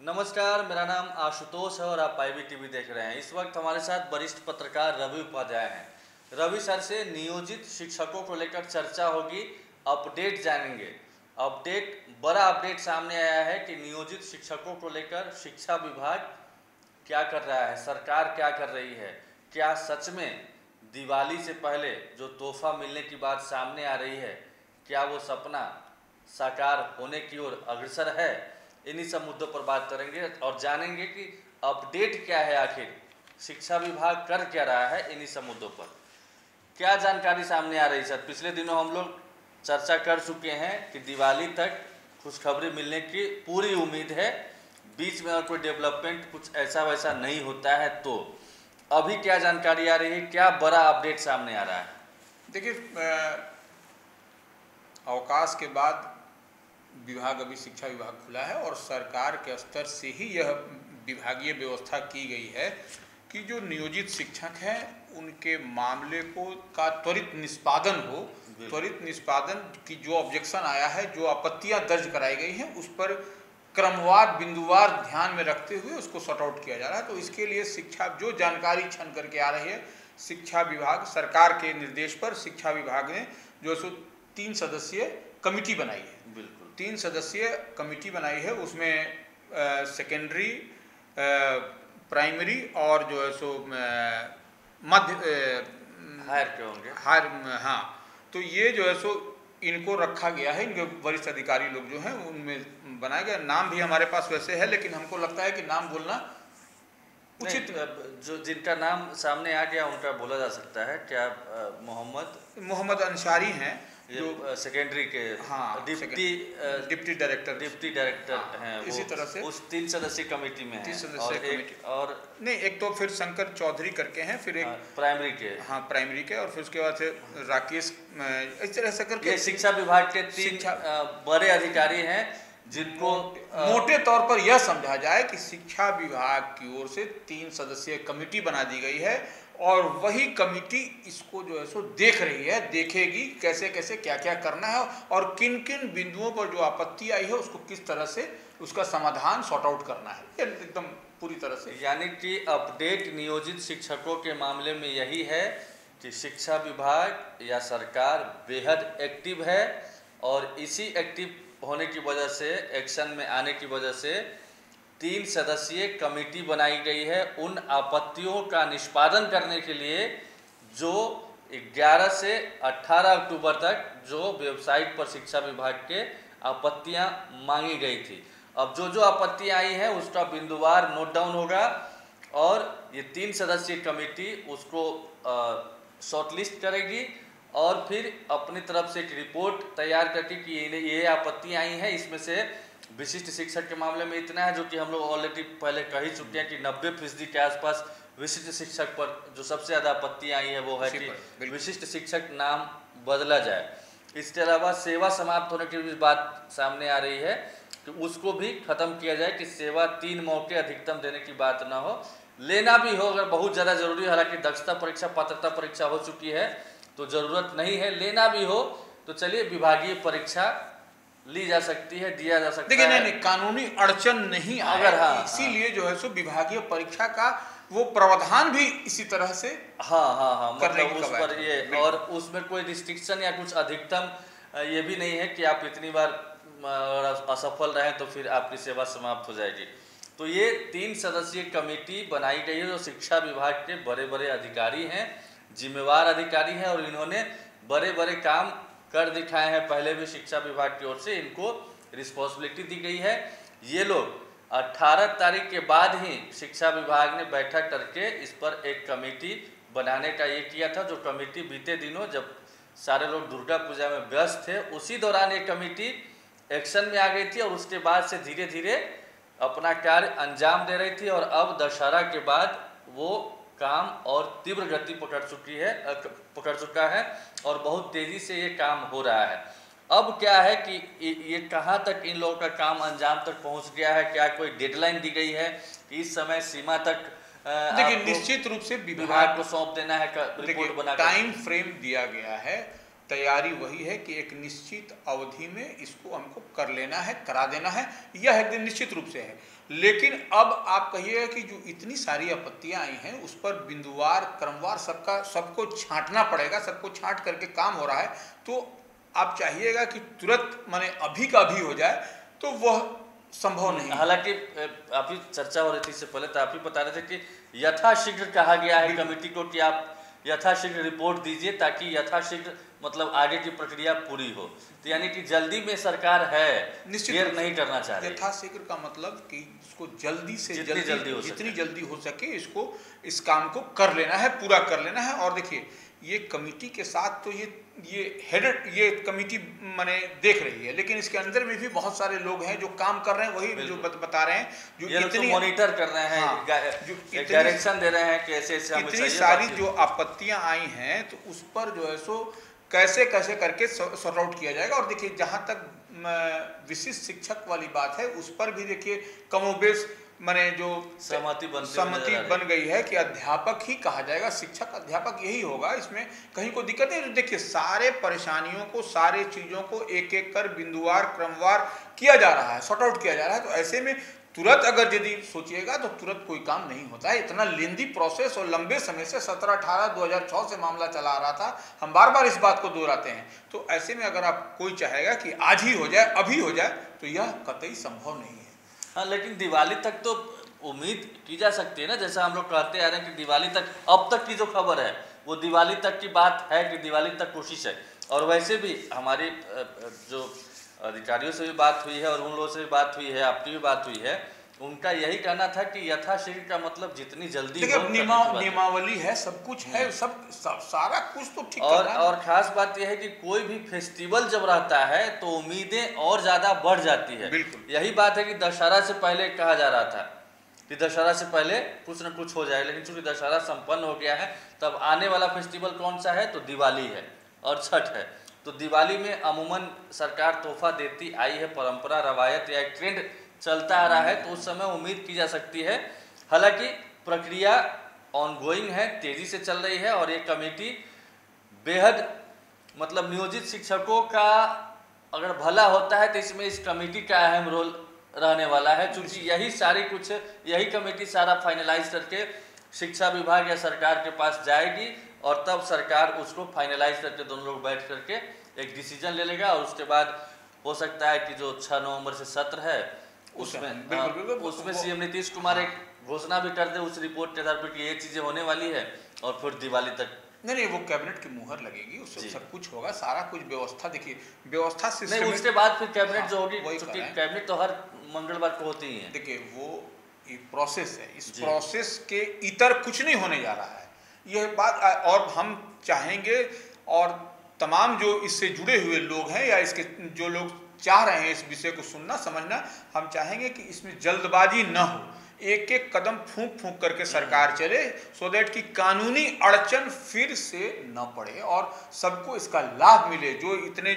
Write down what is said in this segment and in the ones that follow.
नमस्कार, मेरा नाम आशुतोष है और आप आईबी टीवी देख रहे हैं। इस वक्त हमारे साथ वरिष्ठ पत्रकार रवि उपाध्याय हैं। रवि सर से नियोजित शिक्षकों को लेकर चर्चा होगी, अपडेट जानेंगे। बड़ा अपडेट सामने आया है कि नियोजित शिक्षकों को लेकर शिक्षा विभाग क्या कर रहा है, सरकार क्या कर रही है। क्या सच में दिवाली से पहले जो तोहफा मिलने की बात सामने आ रही है, क्या वो सपना साकार होने की ओर अग्रसर है? इन्हीं सब मुद्दों पर बात करेंगे और जानेंगे कि अपडेट क्या है, आखिर शिक्षा विभाग कर क्या रहा है। इन्हीं सब मुद्दों पर क्या जानकारी सामने आ रही है सर? पिछले दिनों हम लोग चर्चा कर चुके हैं कि दिवाली तक खुशखबरी मिलने की पूरी उम्मीद है। बीच में और कोई डेवलपमेंट कुछ ऐसा वैसा नहीं होता है तो अभी क्या जानकारी आ रही है, क्या बड़ा अपडेट सामने आ रहा है? देखिए, अवकाश के बाद विभाग अभी शिक्षा विभाग खुला है और सरकार के स्तर से ही यह विभागीय व्यवस्था की गई है कि जो नियोजित शिक्षक हैं उनके मामले का त्वरित निष्पादन हो। त्वरित निष्पादन की जो ऑब्जेक्शन आया है, जो आपत्तियां दर्ज कराई गई हैं, उस पर क्रमवार बिंदुवार ध्यान में रखते हुए उसको सॉर्ट आउट किया जा रहा है। तो इसके लिए शिक्षा जो जानकारी छन करके आ रही है, शिक्षा विभाग सरकार के निर्देश पर शिक्षा विभाग ने जो सो 3 सदस्यीय कमिटी बनाई है। बिल्कुल 3 सदस्यीय कमिटी बनाई है। उसमें सेकेंडरी, प्राइमरी और जो है सो मध्य हायर के होंगे। हायर, हाँ। तो ये जो है सो इनको रखा गया है, इनके वरिष्ठ अधिकारी लोग जो हैं उनमें बनाया गया। नाम भी हमारे पास वैसे है, लेकिन हमको लगता है कि नाम बोलना उचित। जो जिनका नाम सामने आ गया उनका बोला जा सकता है। क्या मोहम्मद अंसारी हैं, जो सेकेंडरी के, हाँ, डिप्टी डायरेक्टर हैं। इसी तरह से उस 3 सदस्यीय कमेटी में है। और नहीं, एक तो फिर शंकर चौधरी करके हैं, फिर एक प्राइमरी के, और फिर उसके बाद से राकेश, इस तरह से करके शिक्षा विभाग के 3 बड़े अधिकारी हैं जिनको मोटे तौर पर यह समझा जाए कि शिक्षा विभाग की ओर से 3 सदस्यीय कमेटी बना दी गई है और वही कमेटी इसको जो है सो देख रही है, देखेगी कैसे कैसे क्या क्या करना है और किन किन बिंदुओं पर जो आपत्ति आई है उसको किस तरह से उसका समाधान सॉर्ट आउट करना है, एकदम पूरी तरह से। यानी कि अपडेट नियोजित शिक्षकों के मामले में यही है कि शिक्षा विभाग या सरकार बेहद एक्टिव है और इसी एक्टिव होने की वजह से, एक्शन में आने की वजह से 3 सदस्यीय कमेटी बनाई गई है उन आपत्तियों का निष्पादन करने के लिए जो 11 से 18 अक्टूबर तक जो वेबसाइट पर शिक्षा विभाग के आपत्तियां मांगी गई थी। अब जो आपत्तियां आई हैं उसका बिंदुवार नोट डाउन होगा और ये 3 सदस्यीय कमेटी उसको शॉर्टलिस्ट करेगी और फिर अपनी तरफ से एक रिपोर्ट तैयार करके कि ये आपत्तियां आई हैं, इसमें से विशिष्ट शिक्षक के मामले में इतना है, जो कि हम लोग ऑलरेडी पहले कह ही चुके हैं कि 90% के आसपास विशिष्ट शिक्षक पर जो सबसे ज़्यादा आपत्तियां आई है वो है कि विशिष्ट शिक्षक नाम बदला जाए। इसके अलावा सेवा समाप्त होने की भी बात सामने आ रही है कि उसको भी खत्म किया जाए, कि सेवा 3 मौके अधिकतम देने की बात ना हो, लेना भी हो अगर बहुत ज़्यादा जरूरी। हालांकि दक्षता परीक्षा, पात्रता परीक्षा हो चुकी है तो ज़रूरत नहीं है। लेना भी हो तो चलिए विभागीय परीक्षा ली जा सकती है, दिया जा सकता है। देखिए, नहीं, कानूनी अड़चन नहीं अगर, हाँ, इसीलिए जो है सो विभागीय परीक्षा का वो प्रावधान भी इसी तरह से हाँ मतलब उस पर ये, और उसमें कोई रिस्ट्रिक्शन या कुछ अधिकतम ये भी नहीं है कि आप इतनी बार असफल रहें तो फिर आपकी सेवा समाप्त हो जाएगी। तो ये 3 सदस्यीय कमेटी बनाई गई है जो शिक्षा विभाग के बड़े बड़े अधिकारी हैं, जिम्मेवार अधिकारी हैं और इन्होंने बड़े बड़े काम कर दिखाए हैं। पहले भी शिक्षा विभाग की ओर से इनको रिस्पॉन्सिबिलिटी दी गई है। ये लोग 18 तारीख के बाद ही शिक्षा विभाग ने बैठक करके इस पर एक कमेटी बनाने का ये किया था, जो कमेटी बीते दिनों जब सारे लोग दुर्गा पूजा में व्यस्त थे उसी दौरान एक कमेटी एक्शन में आ गई थी और उसके बाद से धीरे धीरे अपना कार्य अंजाम दे रही थी और अब दशहरा के बाद वो काम और तीव्र गति पकड़ चुका है और बहुत तेजी से ये काम हो रहा है। अब क्या है कि ये कहाँ तक इन लोगों का काम अंजाम तक पहुँच गया है, क्या कोई डेडलाइन दी गई है कि इस समय सीमा तक देखिए निश्चित रूप से विभाग को सौंप देना है, रिपोर्ट बना टाइम फ्रेम दिया गया है। तैयारी वही है कि एक निश्चित अवधि में इसको हमको कर लेना है, करा देना है, यह एक दिन निश्चित रूप से है। लेकिन अब आप कहिएगा कि जो इतनी सारी आपत्तियां आई हैं उस पर बिंदुवार क्रमवार सबको छांटना पड़ेगा, सबको छांट करके काम हो रहा है, तो आप चाहिएगा कि तुरंत माने अभी का अभी हो जाए, तो वह संभव नहीं। हालांकि अभी चर्चा हो रही थी इससे पहले, तो आप ही बता रहे थे कि यथाशीघ्र कहा गया है कमेटी को कि आप यथाशीघ्र रिपोर्ट दीजिए ताकि यथाशीघ्र मतलब आगे की प्रक्रिया पूरी हो। तो यानी कि जल्दी में सरकार है, देर नहीं करना चाह रही। यथाशीघ्र का मतलब कि इसको जल्दी से जितनी जल्दी हो सके इसको इस काम को कर लेना है, पूरा कर लेना है। और देखिए ये कमेटी के साथ तो ये कमेटी माने देख रही है, लेकिन इसके अंदर में भी बहुत सारे लोग हैं जो काम कर रहे हैं, वही जो बता रहे हैं, जो इतनी मॉनिटर कर रहे हैं, जो डायरेक्शन दे रहे हैं कि ऐसे ऐसे हमें चाहिए। इतनी सारी जो आपत्तियां आई हैं तो उस पर जो है सो कैसे कैसे करके सॉर्ट आउट किया जाएगा। और देखिए जहां तक विशिष्ट शिक्षक वाली बात है उस पर भी देखिए कमोबेश माने जो सहमति बन गई है कि अध्यापक ही कहा जाएगा, शिक्षक अध्यापक यही होगा, इसमें कहीं कोई दिक्कत नहीं। देखिए सारे परेशानियों को, सारे चीजों को एक एक कर बिंदुवार क्रमवार किया जा रहा है, सॉर्ट आउट किया जा रहा है। तो ऐसे में तुरंत अगर यदि सोचिएगा तो तुरंत कोई काम नहीं होता है। इतना लेंदी प्रोसेस और लंबे समय से 17/18/2006 से मामला चला आ रहा था, हम बार बार इस बात को दोहराते हैं। तो ऐसे में अगर आप कोई चाहेगा कि आज ही हो जाए, अभी हो जाए, तो यह कतई संभव नहीं है। हाँ, लेकिन दिवाली तक तो उम्मीद की जा सकती है ना, जैसा हम लोग कहते आ रहे हैं कि दिवाली तक, अब तक की जो खबर है वो दिवाली तक की बात है कि दिवाली तक कोशिश है। और वैसे भी हमारी जो अधिकारियों से भी बात हुई है और उन लोगों से भी बात हुई है, आपकी भी बात हुई है, उनका यही कहना था कि यथाशीघ्र का मतलब जितनी जल्दी हो। नियमावली है, सब कुछ है, सब सारा कुछ तो ठीक करना है। और खास बात यह है कि कोई भी फेस्टिवल जब रहता है तो उम्मीदें और ज्यादा बढ़ जाती है। यही बात है कि दशहरा से पहले कहा जा रहा था कि दशहरा से पहले कुछ न कुछ हो जाए, लेकिन चूंकि दशहरा संपन्न हो गया है, तब आने वाला फेस्टिवल कौन सा है, तो दिवाली है और छठ है। तो दिवाली में अमूमन सरकार तोहफा देती आई है, परंपरा रवायत या एक ट्रेंड चलता आ रहा है, तो उस समय उम्मीद की जा सकती है। हालांकि प्रक्रिया ऑनगोइंग है, तेजी से चल रही है और ये कमेटी बेहद मतलब नियोजित शिक्षकों का अगर भला होता है तो इसमें इस कमेटी का अहम रोल रहने वाला है, क्योंकि यही कमेटी सारा फाइनलाइज करके शिक्षा विभाग या सरकार के पास जाएगी और तब सरकार उसको फाइनलाइज करके दोनों लोग बैठ करके एक डिसीजन ले लेगा। और उसके बाद हो सकता है कि जो 6 नवंबर से सत्र है उसमें सीएम नीतीश कुमार एक घोषणा भी कर दे उस रिपोर्ट के आधार पर कि ये चीजें होने वाली है, और फिर दिवाली तक नहीं वो कैबिनेट की मुहर लगेगी, उससे सब कुछ होगा, सारा कुछ व्यवस्था। देखिए व्यवस्था से नहीं, उसके बाद फिर कैबिनेट जो होगी, क्योंकि कैबिनेट तो हर मंगलवार को होती ही है। देखिए वो एक प्रोसेस है, इस प्रोसेस के इतर कुछ नहीं होने जा रहा है, यह बात। और हम चाहेंगे और तमाम जो इससे जुड़े हुए लोग हैं या इसके जो लोग चाह रहे हैं इस विषय को सुनना समझना, हम चाहेंगे कि इसमें जल्दबाजी न हो, एक एक कदम फूंक फूंक करके सरकार चले, सो दैट कि कानूनी अड़चन फिर से न पड़े और सबको इसका लाभ मिले। जो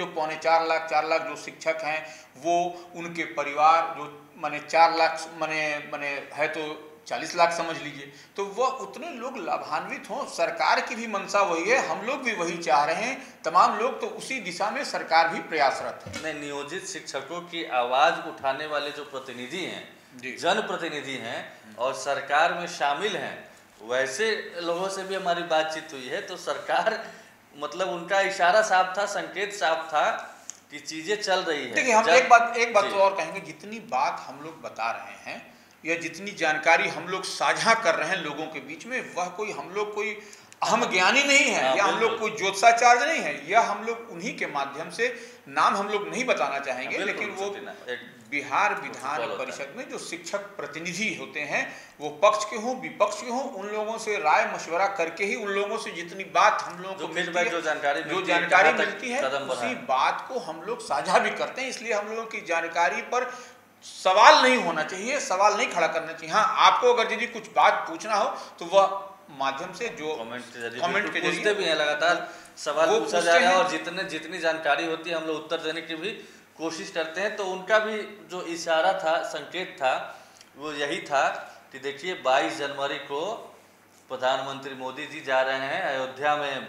4 लाख जो शिक्षक हैं, वो उनके परिवार जो माने 4 लाख माने है तो 40 लाख समझ लीजिए, तो वह उतने लोग लाभान्वित हों। सरकार की भी मंशा वही है, हम लोग भी वही चाह रहे हैं, तमाम लोग, तो उसी दिशा में सरकार भी प्रयासरत है। नहीं, नियोजित शिक्षकों की आवाज उठाने वाले जो प्रतिनिधि हैं, जनप्रतिनिधि हैं और सरकार में शामिल हैं, वैसे लोगों से भी हमारी बातचीत हुई है, तो सरकार मतलब उनका इशारा साफ था, संकेत साफ था कि चीजें चल रही है। देखिए हम एक बात तो और कहेंगे, जितनी बात हम लोग बता रहे हैं या जितनी जानकारी हम लोग साझा कर रहे हैं लोगों के बीच में, वह कोई हम लोग कोई अहम ज्ञानी नहीं है या हम लोग कोई ज्योतिषाचार्य नहीं है, या हम लोग उन्हीं के माध्यम से, नाम हम लोग नहीं बताना चाहेंगे, लेकिन वो बिहार विधान परिषद में जो शिक्षक प्रतिनिधि होते हैं, वो पक्ष के हों विपक्ष के हों, उन लोगों से राय मशवरा करके ही उन लोगों से जितनी बात हम लोगों को मिलती है, जो जानकारी मिलती है, उसी बात को हम लोग साझा भी करते हैं। इसलिए हम लोगों की जानकारी पर सवाल नहीं होना चाहिए, सवाल नहीं खड़ा करना चाहिए। हाँ, आपको अगर यदि कुछ बात पूछना हो तो वह माध्यम से जो कमेंट के जरिए भी है, लगातार सवाल पूछा जा रहा है और जितनी जानकारी होती है हम लोग उत्तर देने की भी कोशिश करते हैं। तो उनका भी जो इशारा था, संकेत था, वो यही था कि देखिए 22 जनवरी को प्रधानमंत्री मोदी जी जा रहे हैं अयोध्या में,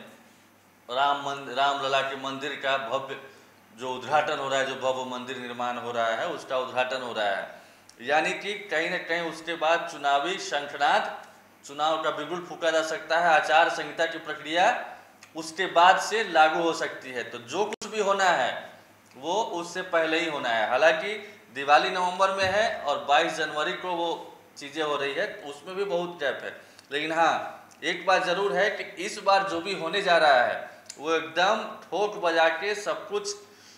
रामलला के मंदिर का भव्य जो उद्घाटन हो रहा है, जो भव्य मंदिर निर्माण हो रहा है उसका उद्घाटन हो रहा है। यानी कि कहीं ना कहीं उसके बाद चुनावी शंखनाद, चुनाव का बिगुल फूका जा सकता है, आचार संहिता की प्रक्रिया उसके बाद से लागू हो सकती है। तो जो कुछ भी होना है वो उससे पहले ही होना है। हालांकि दिवाली नवंबर में है और 22 जनवरी को वो चीज़ें हो रही है, उसमें भी बहुत गैप है। लेकिन हाँ, एक बात ज़रूर है कि इस बार जो भी होने जा रहा है वो एकदम ठोक बजा के सब कुछ,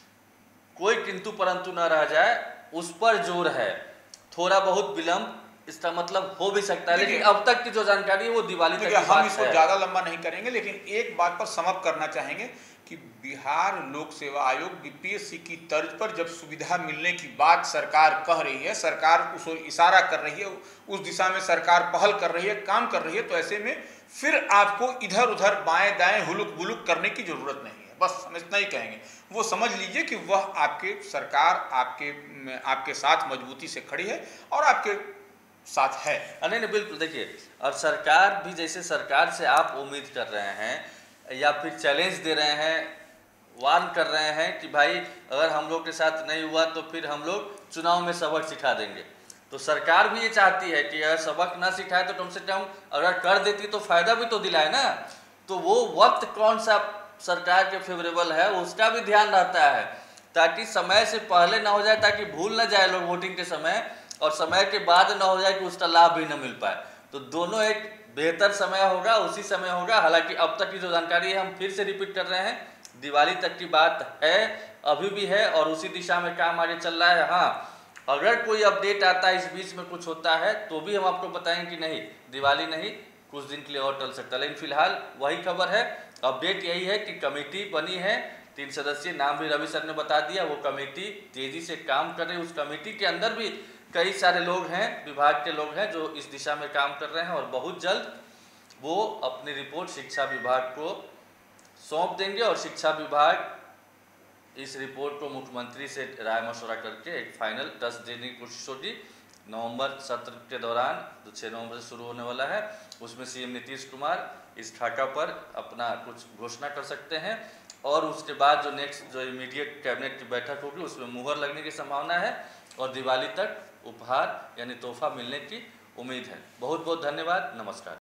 कोई किंतु परंतु न रह जाए, उस पर जोर है। थोड़ा बहुत विलंब इसका मतलब हो भी सकता है, लेकिन अब तक की जो जानकारी है वो दिवाली तक की हम बात इसको है। ज़्यादा लंबा नहीं करेंगे, लेकिन एक बात पर समअप करना चाहेंगे कि बिहार लोक सेवा आयोग बीपीएससी की तर्ज पर जब सुविधा मिलने की बात सरकार कह रही है, सरकार उस ओर इशारा कर रही है, उस दिशा में सरकार पहल कर रही है, काम कर रही है, तो ऐसे में फिर आपको इधर उधर बाएं दाएं हुलुक बुलुक करने की जरूरत नहीं है। बस हम इतना ही कहेंगे, वो समझ लीजिए कि वह आपके सरकार आपके साथ मजबूती से खड़ी है और आपके साथ है। नहीं नहीं, बिल्कुल। देखिए, अब सरकार भी, जैसे सरकार से आप उम्मीद कर रहे हैं या फिर चैलेंज दे रहे हैं, वार्न कर रहे हैं कि भाई अगर हम लोग के साथ नहीं हुआ तो फिर हम लोग चुनाव में सबक सिखा देंगे, तो सरकार भी ये चाहती है कि अगर सबक ना सिखाए तो कम से कम अगर कर देती तो फायदा भी तो दिलाए ना। तो वो वक्त कौन सा सरकार के फेवरेबल है उसका भी ध्यान रहता है, ताकि समय से पहले ना हो जाए, ताकि भूल ना जाए लोग वोटिंग के समय, और समय के बाद ना हो जाए कि उसका लाभ भी ना मिल पाए। तो दोनों एक बेहतर समय होगा, उसी समय होगा। हालांकि अब तक की जो जानकारी है, हम फिर से रिपीट कर रहे हैं, दिवाली तक की बात है, अभी भी है, और उसी दिशा में काम आगे चल रहा है। हाँ, अगर कोई अपडेट आता है, इस बीच में कुछ होता है, तो भी हम आपको बताएंगे कि नहीं, दिवाली नहीं, कुछ दिन के लिए और टल सकता है। लेकिन फिलहाल वही खबर है, अपडेट यही है कि कमेटी बनी है, 3 सदस्यीय, नाम भी रवि सर ने बता दिया। वो कमेटी तेजी से काम कर रही है। उस कमेटी के अंदर भी कई सारे लोग हैं, विभाग के लोग हैं जो इस दिशा में काम कर रहे हैं, और बहुत जल्द वो अपनी रिपोर्ट शिक्षा विभाग को सौंप देंगे, और शिक्षा विभाग इस रिपोर्ट को मुख्यमंत्री से राय मशवरा करके एक फाइनल टच देने की कोशिश होगी। नवंबर सत्र के दौरान, जो 6 नवंबर से शुरू होने वाला है, उसमें सीएम नीतीश कुमार इस खाका पर अपना कुछ घोषणा कर सकते हैं, और उसके बाद जो नेक्स्ट जो इमीडिएट कैबिनेट की बैठक होगी उसमें मुहर लगने की संभावना है, और दिवाली तक उपहार यानी तोहफा मिलने की उम्मीद है। बहुत बहुत धन्यवाद, नमस्कार।